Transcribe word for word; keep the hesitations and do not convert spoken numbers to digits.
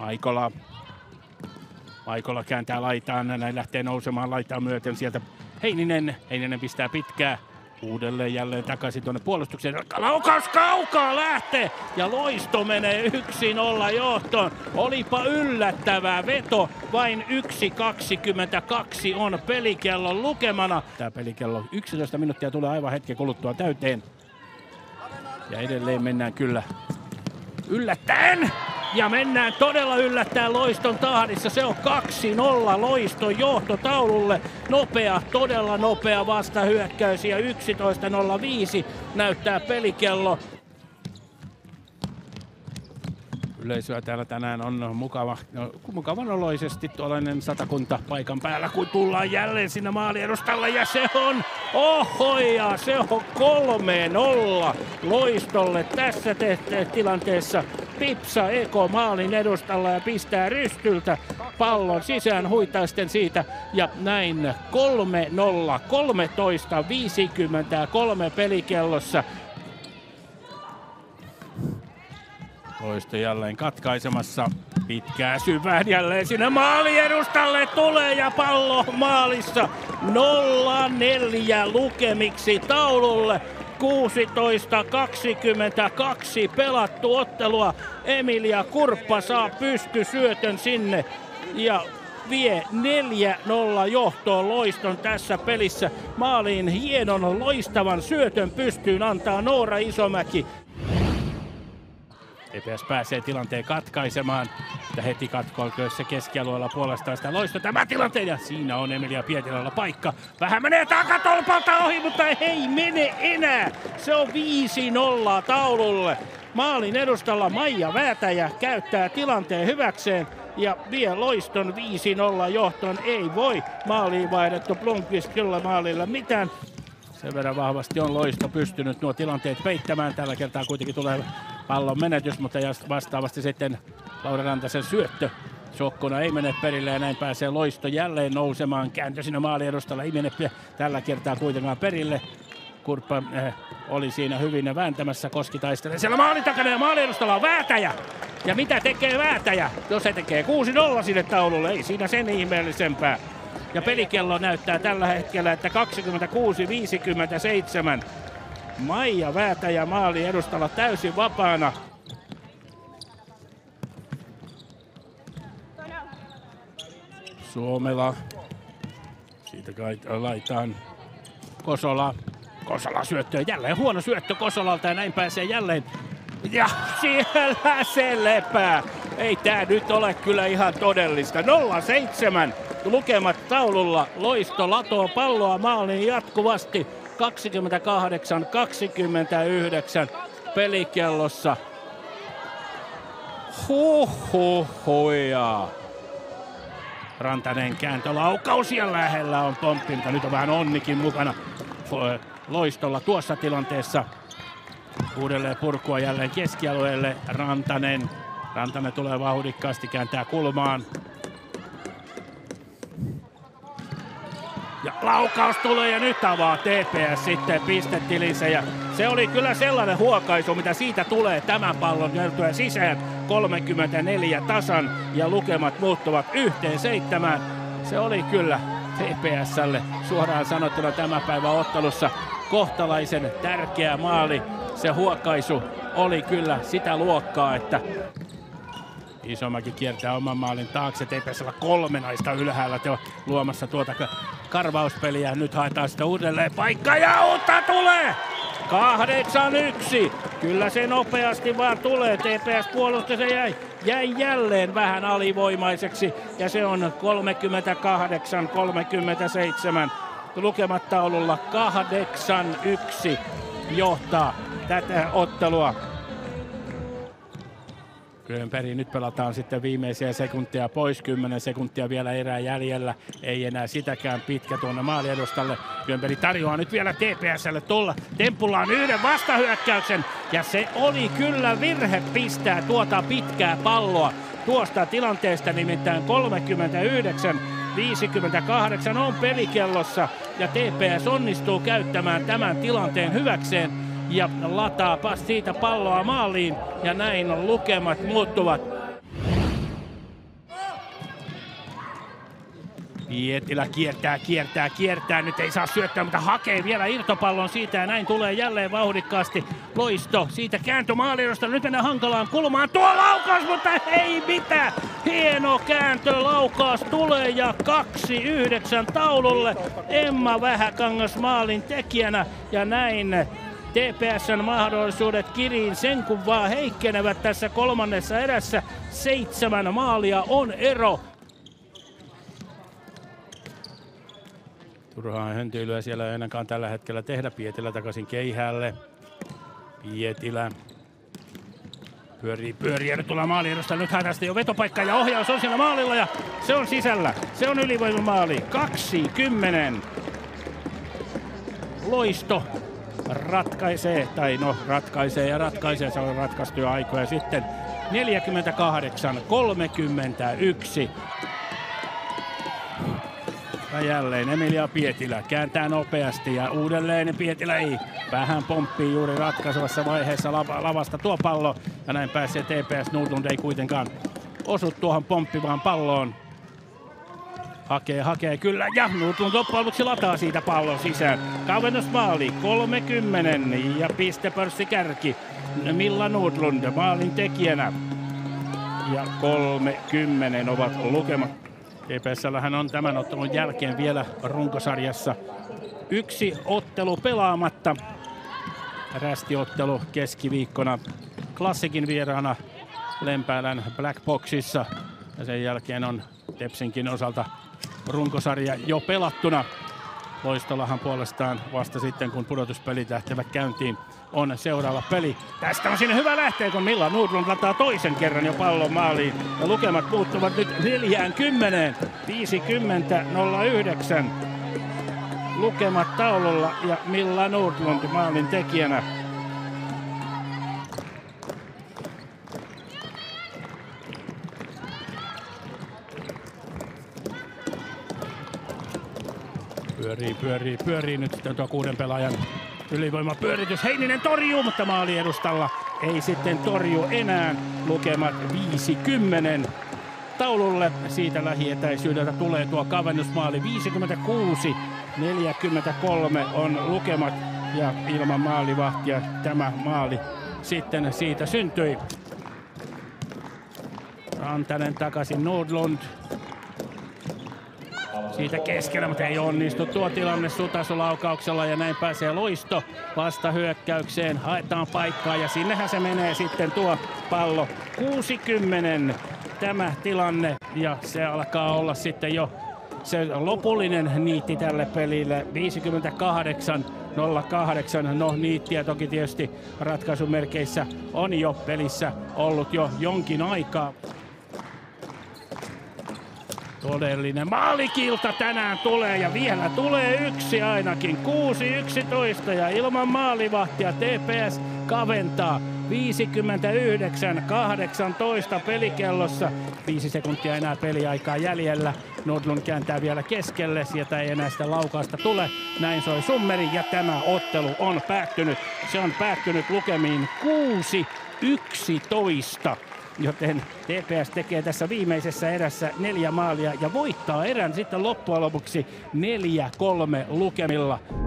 Maikola. Maikola kääntää laitaan, näin lähtee nousemaan laitaan myöten sieltä Heininen. Heininen pistää pitkää. Uudelleen jälleen takaisin tuonne puolustukseen. Laukaus kaukaa lähtee ja Loisto menee yksi nolla johtoon. Olipa yllättävää veto. Vain yksi kaksikymmentäkaksi on pelikellon lukemana. Tämä pelikello yksitoista minuuttia tulee aivan hetken kuluttua täyteen. Ja edelleen mennään kyllä yllättäen. Ja mennään todella yllättäen Loiston tahdissa. Se on kaksi nolla Loiston johtotaululle. Nopea, todella nopea vastahyökkäys ja yksitoista nolla viisi näyttää pelikello. Yleisöä täällä tänään on mukava, no, mukavan oloisesti tuollainen Satakunta paikan päällä, kun tullaan jälleen sinne maaliedustalle ja se on, ohoja, se on kolme nolla Loistolle tässä tehty tilanteessa. Pipsa Eko maalin edustalla ja pistää rystyltä pallon sisään huitaisten siitä ja näin kolme nolla, kolmetoista viisikymmentäkolme pelikellossa. Loisto jälleen katkaisemassa. Pitkää syvään jälleen sinne maaliedustalle tulee ja pallo maalissa. nolla neljä lukemiksi taululle. kuusitoista kaksikymmentäkaksi pelattu ottelua. Emilia Kurppa saa pystysyötön sinne ja vie neljä nolla johtoon Loiston tässä pelissä. Maaliin hienon loistavan syötön pystyyn antaa Noora Isomäki. T P S pääsee tilanteen katkaisemaan, että heti katkoilköissä keskialueella puolestaan sitä Loisto tämä tilanteen ja siinä on Emilia Pietilällä paikka. Vähän menee takatolpalta ohi, mutta ei mene enää. Se on viisi nolla taululle. Maalin edustalla Maija Väätäjä käyttää tilanteen hyväkseen ja vie Loiston viisi nolla johtoon. Ei voi maaliin vaihdettu Blomqvist kyllä maalilla mitään. Sen verran vahvasti on Loisto pystynyt nuo tilanteet peittämään. Tällä kertaa kuitenkin tulee pallon menetys, mutta vastaavasti sitten Laura Rantasen syöttö. Sokkona ei mene perille ja näin pääsee Loisto jälleen nousemaan. Kääntö siinä maaliedustalla ei mene tällä kertaa kuitenkaan perille. Kurppa äh, oli siinä hyvin vääntämässä, Koski taistelee siellä maalin takana ja maaliedustalla on Väätäjä. Ja mitä tekee Väätäjä? Jos se tekee kuusi nolla sinne taululle, ei siinä sen ihmeellisempää. Ja pelikello näyttää tällä hetkellä, että kaksikymmentäkuusi viisikymmentäseitsemän. Maija Väätäjä maali edustalla täysin vapaana. Suomela. Siitä laitaan Kosola. Kosola syöttöön. Jälleen huono syöttö Kosolalta ja näin pääsee jälleen. Ja siellä se lepää. Ei tää nyt ole kyllä ihan todellista. nolla seitsemän lukemat taululla. Loisto latoo palloa maaliin jatkuvasti. kaksikymmentäkahdeksan kaksikymmentäyhdeksän pelikellossa. Huhhuhuja. Rantanen kääntölaukaus ja lähellä on pomppinta. Nyt on vähän onnikin mukana Loistolla tuossa tilanteessa. Uudelleen purkua jälleen keskialueelle Rantanen. Rantanen tulee vauhdikkaasti, kääntää kulmaan. Ja laukaus tulee ja nyt avaa T P S sitten pistetilinsä ja se oli kyllä sellainen huokaisu, mitä siitä tulee tämän pallon käytyä sisään. kolmekymmentäneljä tasan ja lukemat muuttuvat yhteen seitsemään. Se oli kyllä T P S:lle suoraan sanottuna tämän päivän ottelussa kohtalaisen tärkeä maali. Se huokaisu oli kyllä sitä luokkaa, että Isomäki kiertää oman maalin taakse. T P S:llä kolme naista ylhäällä te luomassa tuota karvauspeliä. Nyt haetaan sitä uudelleen paikkaa ja uutta tulee! kahdeksan yksi. Kyllä se nopeasti vaan tulee. T P S puolustus jäi, jäi jälleen vähän alivoimaiseksi. Ja se on kolmekymmentäkahdeksan kolmekymmentäseitsemän. Lukemat taululla kahdeksan yksi johtaa tätä ottelua. Grönberg, nyt pelataan sitten viimeisiä sekuntia pois, kymmenen sekuntia vielä erää jäljellä, ei enää sitäkään pitkä tuonne maaliedustalle. Grönberg tarjoaa nyt vielä T P S:lle tulla, tempullaan yhden vastahyökkäyksen ja se oli kyllä virhe pistää tuota pitkää palloa tuosta tilanteesta, nimittäin kolmekymmentäyhdeksän viisikymmentäkahdeksan on pelikellossa ja T P S onnistuu käyttämään tämän tilanteen hyväkseen ja lataa siitä palloa maaliin ja näin lukemat muuttuvat. Pietilä kiertää, kiertää, kiertää. Nyt ei saa syöttää, mutta hakee vielä irtopallon siitä ja näin tulee jälleen vauhdikkaasti Loisto. Siitä kääntö maaliedosta. Nyt mennään hankalaan kulmaan. Tuo laukaus, mutta ei mitään. Hieno kääntö, laukaus tulee ja kaksi yhdeksän taululle. Emma Vähäkangas maalin tekijänä ja näin T P S:n mahdollisuudet Kiriin sen kun vaan heikkenevät tässä kolmannessa erässä. Seitsemän maalia on ero. Turhaa höntyilyä siellä ei ainakaan tällä hetkellä tehdä. Pietilä takaisin keihäälle. Pietilä pyörii, pyörii ja nyt tulee maaliedosta. Nyt hätästi jo vetopaikka ja ohjaus on siellä maalilla ja se on sisällä. Se on ylivoimamaali. kaksikymmentä. Loisto ratkaisee, tai no ratkaisee ja ratkaisee. Se on ratkaistu jo aikoja sitten. neljäkymmentäkahdeksan kolmekymmentäyksi. Ja jälleen Emilia Pietilä kääntää nopeasti ja uudelleen Pietilä ei. Vähän pomppii juuri ratkaisevassa vaiheessa lavasta tuo pallo. Ja näin pääsee T P S. Nordlund ei kuitenkaan osu tuohon pomppivaan palloon. Hakee, hakee kyllä ja Nordlund loppujen lopuksi lataa siitä pallon sisään. Kavennusmaali kolmekymmentä ja pistepörssi kärki. Milla Nordlund maalin tekijänä. Ja kolmekymmentä ovat lukemat. T P S:llähän on tämän ottelun jälkeen vielä runkosarjassa yksi ottelu pelaamatta. Rästiottelu keskiviikkona Klassikin vieraana Lempäälän Black Boxissa. Ja sen jälkeen on Tepsinkin osalta runkosarja jo pelattuna. Loistollahan puolestaan vasta sitten kun pudotuspelit lähtevät käyntiin on seuraava peli. Tästä on sinne hyvä lähteä, kun Milla Nordlund lataa toisen kerran jo pallon maaliin. Ja lukemat muuttuvat nyt neljäänkymmeneen. viisikymmentä nolla yhdeksän. Lukemat taululla ja Milla Nordlund maalin tekijänä. Pyörii, pyörii, pyörii nyt sitten tuo kuuden pelaajan ylivoimapyöritys. Heininen torjuu, mutta maali edustalla ei sitten torju enää. Lukemat viisikymmentä taululle. Siitä lähietäisyydeltä tulee tuo kavennusmaali. viisikymmentäkuusi neljäkymmentäkolme on lukemat ja ilman maalivahtia tämä maali sitten siitä syntyi. Rantanen takaisin Nordlund. Siitä keskellä, mutta ei onnistu tuo tilanne Sutasu-laukauksella ja näin pääsee Loisto vastahyökkäykseen. Haetaan paikkaa ja sinnehän se menee sitten tuo pallo. kuusikymmentä tämä tilanne ja se alkaa olla sitten jo se lopullinen niitti tälle pelille. viisikymmentäkahdeksan nolla kahdeksan. No niittiä toki tietysti ratkaisumerkeissä on jo pelissä ollut jo jonkin aikaa. Todellinen maalikilta tänään tulee ja vielä tulee yksi ainakin. kuusi yksitoista ja ilman maalivahtia T P S kaventaa. viisikymmentäyhdeksän kahdeksantoista pelikellossa. Viisi sekuntia enää peliaikaa jäljellä. Nordlund kääntää vielä keskelle. Sieltä ei enää sitä laukausta tule. Näin soi summeri ja tämä ottelu on päättynyt. Se on päättynyt lukemiin kuusi yksitoista. Joten T P S tekee tässä viimeisessä erässä neljä maalia ja voittaa erän sitten loppujen lopuksi neljä kolme lukemilla.